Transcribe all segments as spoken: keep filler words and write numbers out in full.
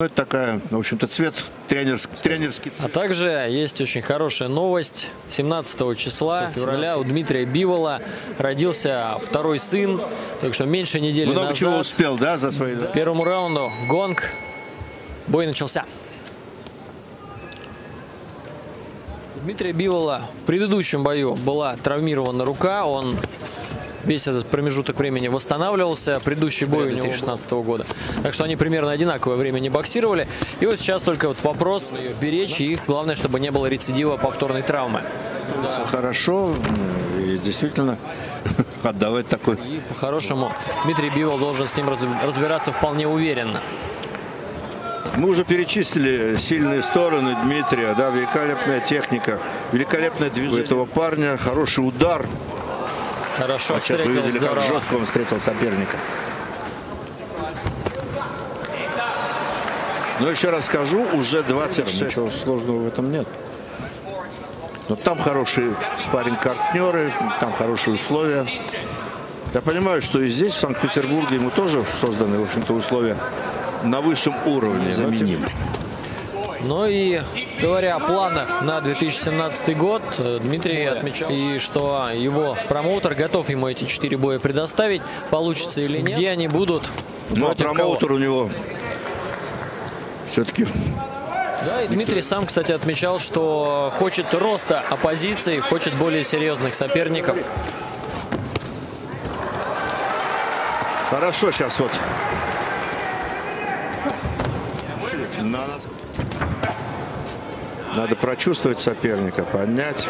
Это такая, в общем-то, цвет тренерский, тренерский цвет. А также есть очень хорошая новость. семнадцатого числа февраля у Дмитрия Бивола родился второй сын. Так что меньше недели Много назад. чего успел, да, за свои... Да. Первому раунду гонг. Бой начался. У Дмитрия Бивола в предыдущем бою была травмирована рука. Он весь этот промежуток времени восстанавливался. Предыдущий бой у него две тысячи шестнадцатого года. Так что они примерно одинаковое время не боксировали. И вот сейчас только вот вопрос беречь. И главное, чтобы не было рецидива повторной травмы. Да. Хорошо. И действительно отдавать такой. И по-хорошему Дмитрий Бивол должен с ним разбираться вполне уверенно. Мы уже перечислили сильные стороны Дмитрия. Да, великолепная техника, великолепное движение этого парня, хороший удар. Хорошо, вот сейчас вы видели, здорово. как жестко он встретил соперника. Но еще раз скажу, уже двадцать шесть. Ничего сложного в этом нет. Но там хорошие спарринг-партнеры, там хорошие условия. Я понимаю, что и здесь, в Санкт-Петербурге, ему тоже созданы, в общем-то, условия на высшем уровне, заменимы. Ну и говоря о планах на две тысячи семнадцатый год, Дмитрий отмечал, и что его промоутер готов ему эти четыре боя предоставить, получится или нет, где они будут. Ну а промоутер кого? У него все-таки... Да, и Дмитрий сам, кстати, отмечал, что хочет роста оппозиции, хочет более серьезных соперников. Хорошо, сейчас вот. Надо прочувствовать соперника, поднять.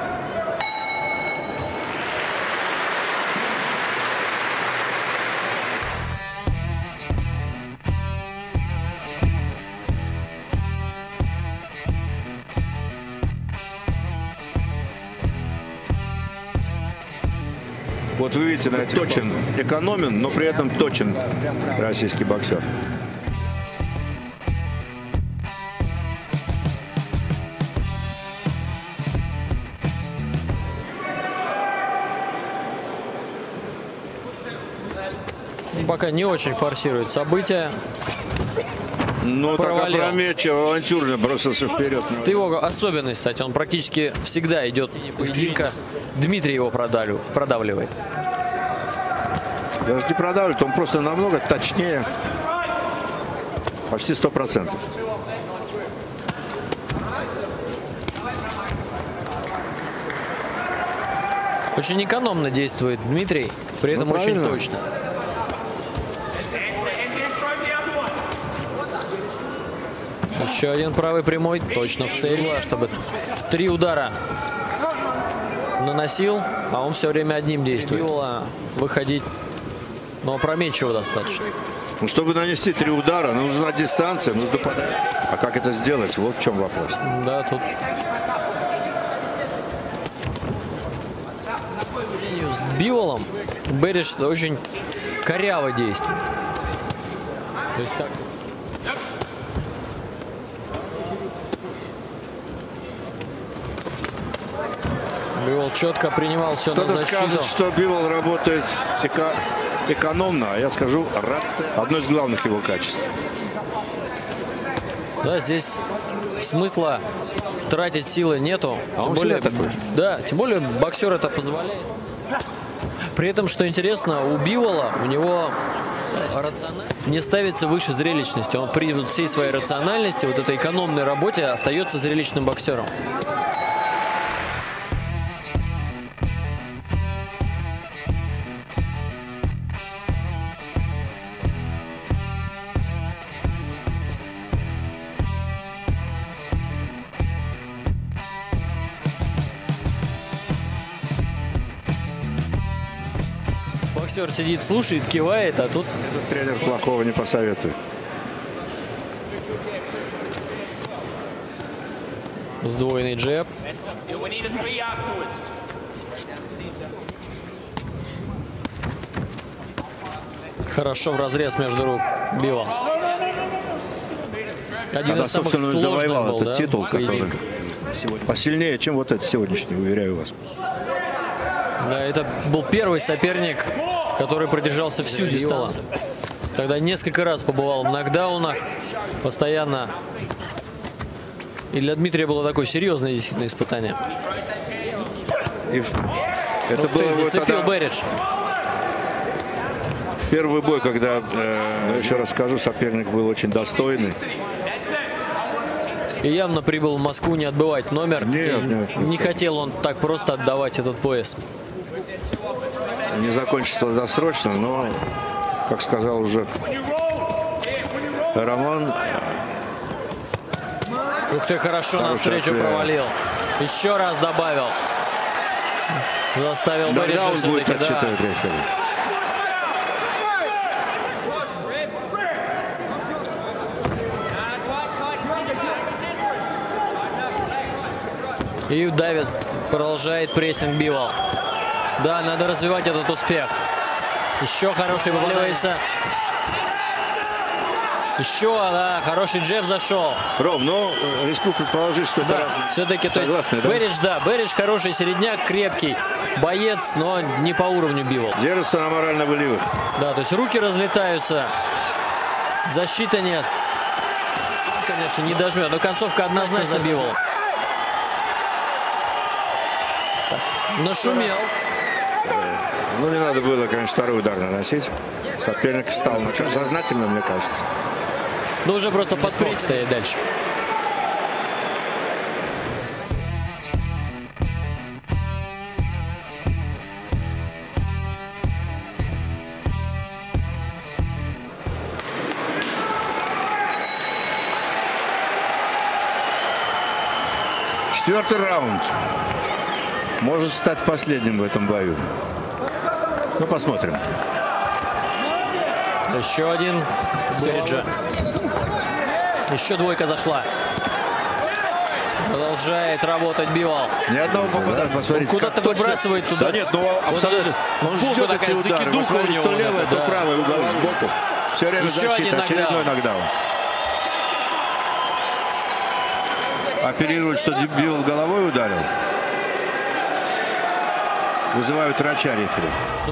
Вот вы видите, на это точен, экономен, но при этом точен российский боксер. Пока не очень форсирует события. Ну, так опрометчиво, авантюрно бросился вперед. Это его особенность, кстати. Он практически всегда идет поединка. Дмитрий его продавливает. Даже не продавливает, он просто намного точнее. Почти сто процентов. Очень экономно действует Дмитрий, при этом ну, очень точно. Еще один правый прямой, точно в цель, чтобы три удара наносил, а он все время одним действует. Выходить, но опрометчиво достаточно. Ну, чтобы нанести три удара, нужна дистанция, нужно подать. А как это сделать? Вот в чем вопрос. Да, тут... С Биволом Бериш очень коряво действует. То есть так... Бивол четко принимал все на защиту. Кто-то скажет, что Бивол работает эко экономно, а я скажу, рационально. Одно из главных его качеств. Да, здесь смысла тратить силы нету. А тем он более, такой. Да, тем более боксер это позволяет. При этом, что интересно, у Бивола, у него не ставится выше зрелищности. Он при всей своей рациональности, вот этой экономной работе, остается зрелищным боксером. Боксер сидит, слушает, кивает, а тут... Этот тренер плохого не посоветует. Сдвоенный джеб. Хорошо в разрез между рук Бивол. Один Когда, из самых собственно, завоевал был, этот да, титул, который сегодня посильнее, чем вот этот сегодняшний, уверяю вас. Да, это был первый соперник, который продержался всю дистанцию. Тогда несколько раз побывал в нокдаунах. постоянно. И для Дмитрия было такое серьезное действительно испытание. И это Ух было ты, зацепил тогда... Беридж. Первый бой, когда, э, еще раз скажу, соперник был очень достойный. И явно прибыл в Москву не отбывать номер. Нет, нет, не хотел он так просто отдавать этот пояс. Не закончится досрочно, но, как сказал уже Рамон... Ух ты, хорошо навстречу ответ. провалил. Еще раз добавил. Заставил Бериджа все-таки, да. И давит, продолжает прессинг Бивол. Да, надо развивать этот успех. Еще хороший вываливается. Еще, да, хороший джеб зашел. Ром, ну, рискну предположить, что да, это... все-таки, то есть, да? Беридж, да, Беридж хороший середняк, крепкий боец, но не по уровню Бивол. Держится на морально-волевых. Да, то есть руки разлетаются, защиты нет. Конечно, не дожмет, но концовка однозначно Бивол. Нашумел. Ну, не надо было, конечно, второй удар наносить. Соперник встал на чем сознательно, мне кажется. Ну, уже просто под пресс стоять дальше. Четвертый раунд. Может стать последним в этом бою. Ну, посмотрим. Еще один Бериджа. Еще двойка зашла. Продолжает работать Бивол. Ни одного попадания. Посмотрите, куда-то выбрасывает туда. Да нет, ну абсолютно. Вот Он сбоку ждет такая эти удары. закидуха у него. То левый, вот это, то да. правый угол сбоку. Все время Еще защита. один Очередной нокдаун. Оперируют, что Бивол головой ударил. Вызывают врача рефери.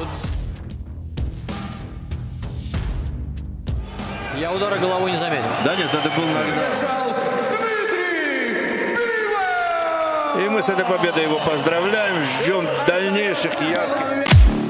Я удара головой не заметил. Да нет, это был нокдаун. И мы с этой победой его поздравляем. Ждем дальнейших ярких.